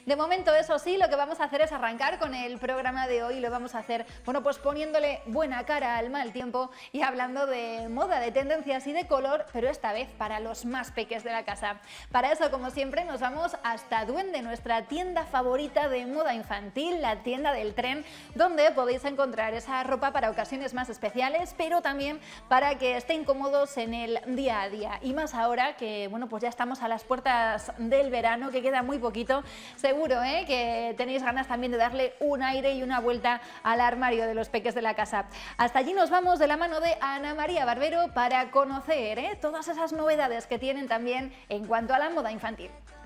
De momento, eso sí, lo que vamos a hacer es arrancar con el programa de hoy. Lo vamos a hacer, bueno, pues poniéndole buena cara al mal tiempo y hablando de moda, de tendencias y de color, pero esta vez para los más peques de la casa. Para eso, como siempre, nos vamos hasta Duende, nuestra tienda favorita de moda infantil, la tienda del tren, donde podéis encontrar esa ropa para ocasiones más especiales, pero también para que estén cómodos en el día a día. Y más ahora que, bueno, pues ya estamos a las puertas del verano, que queda muy poquito. Seguro que tenéis ganas también de darle un aire y una vuelta al armario de los peques de la casa. Hasta allí nos vamos de la mano de Ana María Barbero para conocer todas esas novedades que tienen también en cuanto a la moda infantil.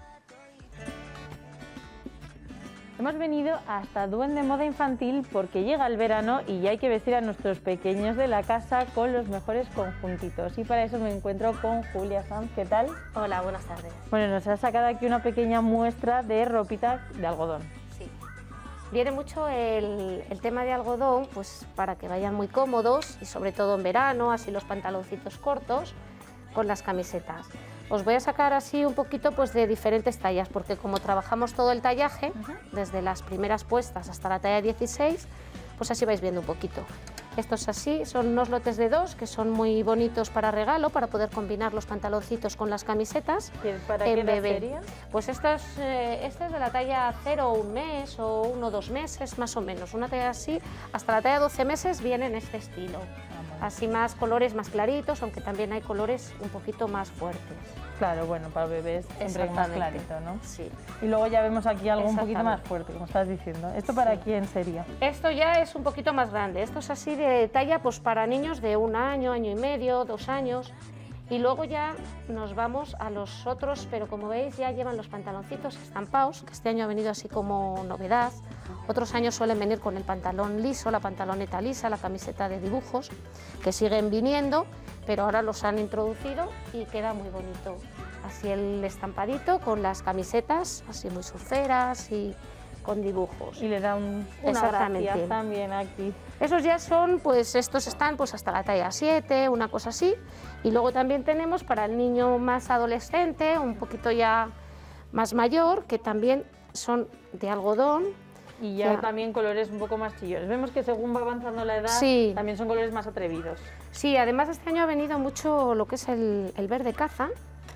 Hemos venido hasta Duende Moda Infantil porque llega el verano y ya hay que vestir a nuestros pequeños de la casa con los mejores conjuntitos. Y para eso me encuentro con Julia Sanz. ¿Qué tal? Hola, buenas tardes. Bueno, nos ha sacado aquí una pequeña muestra de ropita de algodón. Sí. Viene mucho el tema de algodón, pues para que vayan muy cómodos y sobre todo en verano, así los pantaloncitos cortos con las camisetas. Os voy a sacar así un poquito pues de diferentes tallas, porque como trabajamos todo el tallaje, desde las primeras puestas hasta la talla 16, pues así vais viendo un poquito. Estos así son unos lotes de 2 que son muy bonitos para regalo, para poder combinar los pantaloncitos con las camisetas. ¿Para qué edad sería? Pues este es de la talla 0 1 mes o 1 2 meses más o menos. Una talla así, hasta la talla 12 meses viene en este estilo. Así más colores más claritos, aunque también hay colores un poquito más fuertes. Claro, bueno, para bebés siempre más clarito, ¿no? Sí. Y luego ya vemos aquí algo un poquito más fuerte, como estás diciendo. ¿Esto para quién sería? Esto ya es un poquito más grande. Esto es así de talla pues para niños de 1 año, año y medio, 2 años. Y luego ya nos vamos a los otros, pero como veis ya llevan los pantaloncitos estampados, que este año ha venido así como novedad. Otros años suelen venir con el pantalón liso, la pantaloneta lisa, la camiseta de dibujos, que siguen viniendo, pero ahora los han introducido y queda muy bonito. Así el estampadito con las camisetas, así muy surferas y con dibujos. Y le da una gracia también aquí. Esos ya son, pues estos están pues hasta la talla 7, una cosa así. Y luego también tenemos para el niño más adolescente, un poquito ya más mayor, que también son de algodón. Y ya también colores un poco más chillones. Vemos que según va avanzando la edad, también son colores más atrevidos. Sí, además este año ha venido mucho lo que es el verde caza.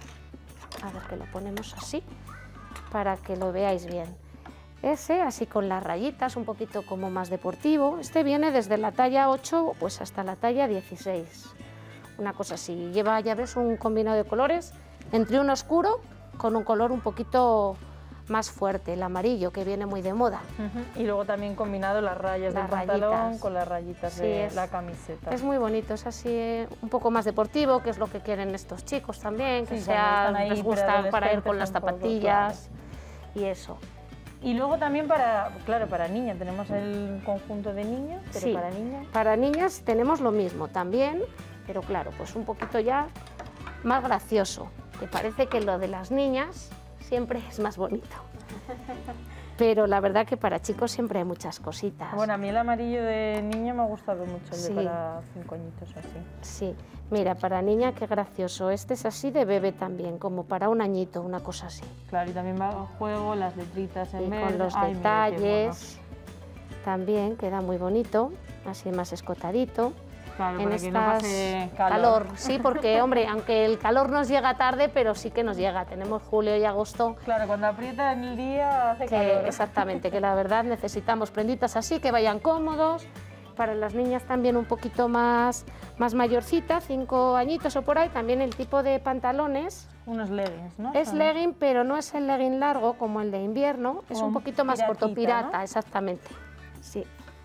A ver, que lo ponemos así, para que lo veáis bien. Ese, así con las rayitas, un poquito como más deportivo. Este viene desde la talla 8 pues hasta la talla 16. Una cosa así. Lleva, ya ves, un combinado de colores entre un oscuro con un color un poquito más fuerte, el amarillo, que viene muy de moda. Y luego también combinado las rayas del pantalón con las rayitas de la camiseta. Es muy bonito, es así un poco más deportivo, que es lo que quieren estos chicos también, que les gusta para ir con las zapatillas y eso. Y luego también para niñas, tenemos el conjunto de niños, pero para niñas. Para niñas tenemos lo mismo también, pero claro, pues un poquito ya más gracioso, que parece que lo de las niñas siempre es más bonito. Pero la verdad que para chicos siempre hay muchas cositas. Bueno, a mí el amarillo de niño me ha gustado mucho, el de para 5 añitos así. Sí, mira, para niña qué gracioso. Este es así de bebé también, como para un añito, una cosa así. Claro, y también va a juego las letritas en verde. Con los detalles, también queda muy bonito, así más escotadito. Claro, para que no pase calor. Sí, porque, hombre, aunque el calor nos llega tarde, pero sí que nos llega. Tenemos julio y agosto. Claro, cuando aprieta en el día hace calor. Exactamente, que la verdad necesitamos prenditas así, que vayan cómodos. Para las niñas también un poquito más mayorcitas, 5 añitos o por ahí, también el tipo de pantalones. Unos leggings, ¿no? Es legging, pero no es el legging largo como el de invierno, es un poquito más corto, pirata, ¿no? Exactamente, sí.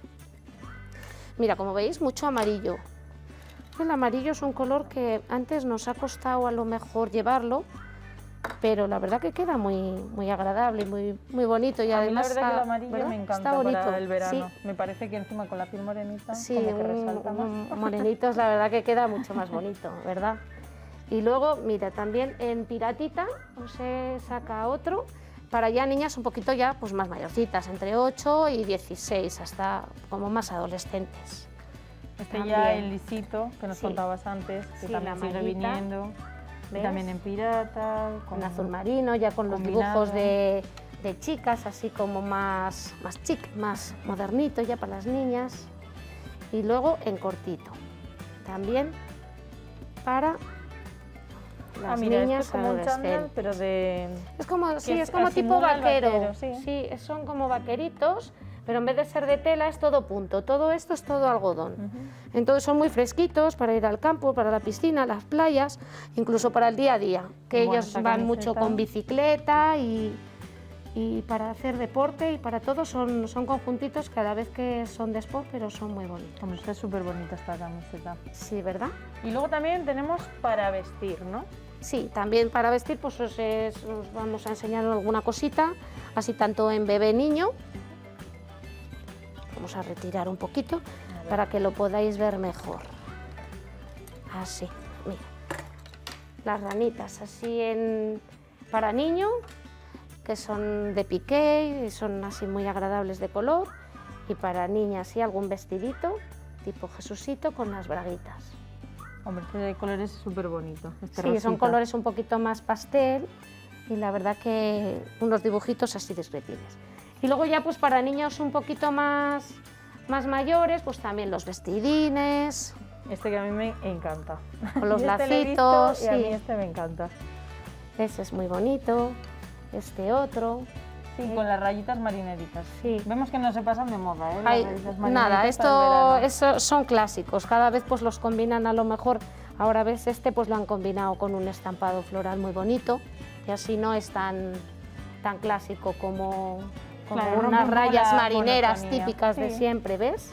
Mira, como veis, mucho amarillo. El amarillo es un color que antes nos ha costado a lo mejor llevarlo, pero la verdad que queda muy agradable y muy bonito. Y además la verdad que el amarillo me encanta para el verano. Sí. Me parece que encima con la piel morenita como que resalta más. Morenitos, la verdad que queda mucho más bonito, ¿verdad? Y luego, mira, también en piratita se saca otro. Para ya niñas un poquito ya pues más mayorcitas, entre 8 y 16, hasta como más adolescentes. Este ya el lisito que nos contabas antes, que también sigue viniendo. Y también en pirata. Con azul marino, ya con los dibujos de de chicas, así como más chic, más modernito ya para las niñas. Y luego en cortito, también para las niñas esto es como un chándal, pero de... Es como, sí, es que como tipo simula el vaquero. vaquero, sí. Sí, son como vaqueritos, pero en vez de ser de tela es todo punto. Todo esto es todo algodón. Entonces son muy fresquitos para ir al campo, para la piscina, las playas, incluso para el día a día, que Bueno, ellos esta van mucho camiseta. con bicicleta y para hacer deporte y para todo son conjuntitos que a la vez que son de sport, pero son muy bonitos. Hombre, está súper bonita esta camiseta. Sí, ¿verdad? Y luego también tenemos para vestir, ¿no? Sí, también para vestir pues os vamos a enseñar alguna cosita, así tanto en bebé niño. Vamos a retirar un poquito para que lo podáis ver mejor. Así, mira. Las ranitas así para niño, que son de piqué, y son así muy agradables de color. Y para niña así algún vestidito, tipo Jesucito con las braguitas. Hombre, este de colores es súper bonito. Sí, son colores un poquito más pastel y la verdad que unos dibujitos así discretines. Y luego ya pues para niños un poquito más mayores, pues también los vestidines. Este que a mí me encanta. Con los Yo este lo he visto lacitos, y a mí sí. este me encanta. Ese es muy bonito, este otro. Sí, con las rayitas marineritas. Sí. Vemos que no se pasan de moda, ¿eh? Las Hay- rayitas nada, marineritas para el verano. son clásicos, cada vez pues los combinan a lo mejor. Ahora ves este pues lo han combinado con un estampado floral muy bonito y así no es tan clásico como Claro, rompe unas un poco rayas la marineras monotonía. típicas de Sí. siempre, ¿ves?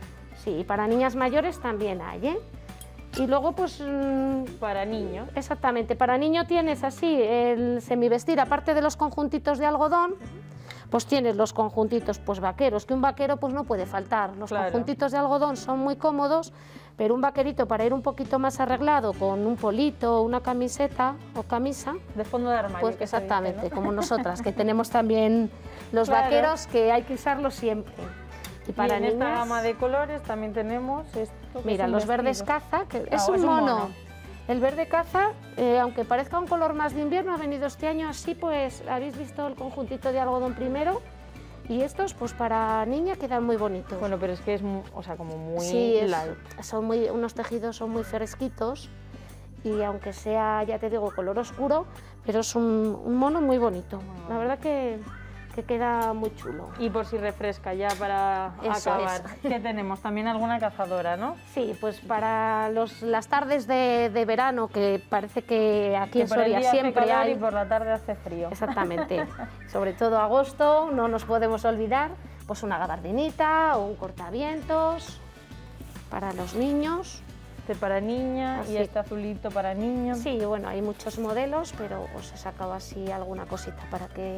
Sí, para niñas mayores también hay, ¿eh? Y luego pues Para niños. exactamente, para niño tienes así el semivestir, aparte de los conjuntitos de algodón, pues tienes los conjuntitos pues vaqueros, que un vaquero pues no puede faltar. Los Claro. conjuntitos de algodón son muy cómodos, pero un vaquerito para ir un poquito más arreglado con un polito, una camiseta o camisa, De fondo de armario. pues que se dice, exactamente, ¿no? como nosotras, que tenemos también los Claro. vaqueros que hay que usarlos siempre. Y para y en esta niñas, gama de colores también tenemos esto. que mira, es un los verdes vestido. caza, que Ah, es un es un mono. mono. El verde caza, aunque parezca un color más de invierno, ha venido este año así, pues habéis visto el conjuntito de algodón primero y estos pues para niña quedan muy bonitos. Bueno, pero es que es, o sea, como muy sí, light. unos tejidos son muy fresquitos y aunque sea, ya te digo, color oscuro, pero es un mono muy bonito. Muy La verdad que queda muy chulo. Y por si refresca ya para Eso acabar. ¿Qué tenemos? También alguna cazadora, ¿no? Sí, pues para las tardes de verano, que parece que aquí Que en por el Soria día hace siempre calor hay. y por la tarde hace frío. Exactamente. Sobre todo agosto, no nos podemos olvidar, pues una gabardinita o un cortavientos para los niños. Este para niña Así. y este azulito para niños. Sí, bueno, hay muchos modelos, pero os he sacado así alguna cosita para que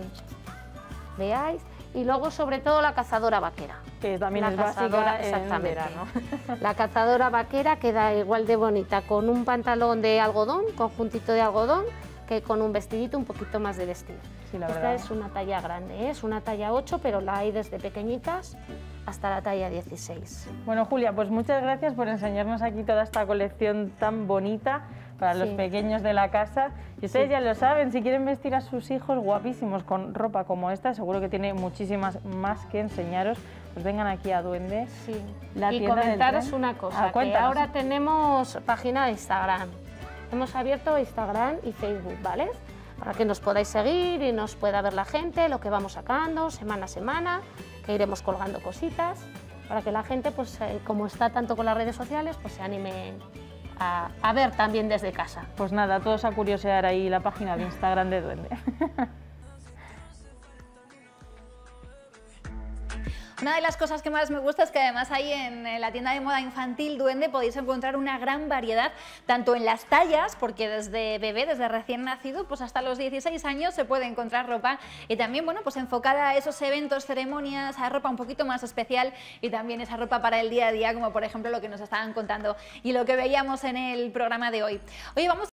veáis. Y luego, sobre todo, la cazadora vaquera. Que también La es básica cazadora, en exactamente. verano. La cazadora vaquera queda igual de bonita con un pantalón de algodón, conjuntito de algodón, que con un vestidito un poquito más de vestir. Sí, la Esta verdad. es una talla grande, ¿eh? Es una talla 8, pero la hay desde pequeñitas hasta la talla 16. Bueno, Julia, pues muchas gracias por enseñarnos aquí toda esta colección tan bonita para los Sí. pequeños de la casa. Y ustedes Sí. ya lo saben, si quieren vestir a sus hijos guapísimos con ropa como esta, seguro que tiene muchísimas más que enseñaros, pues vengan aquí a Duende. Sí. La Y tienda del comentaros tren. una cosa, que Cuéntanos. ahora tenemos página de Instagram. Hemos abierto Instagram y Facebook, ¿vale? Para que nos podáis seguir y nos pueda ver la gente, lo que vamos sacando semana a semana, que iremos colgando cositas, para que la gente, pues como está tanto con las redes sociales, pues se anime a ver también desde casa. Pues nada, todos a curiosear ahí la página de Instagram de Duende. Una de las cosas que más me gusta es que además ahí en la tienda de moda infantil Duende podéis encontrar una gran variedad, tanto en las tallas, porque desde bebé, desde recién nacido, pues hasta los 16 años se puede encontrar ropa y también, bueno, pues enfocada a esos eventos, ceremonias, a ropa un poquito más especial y también esa ropa para el día a día, como por ejemplo lo que nos estaban contando y lo que veíamos en el programa de hoy. Oye, vamos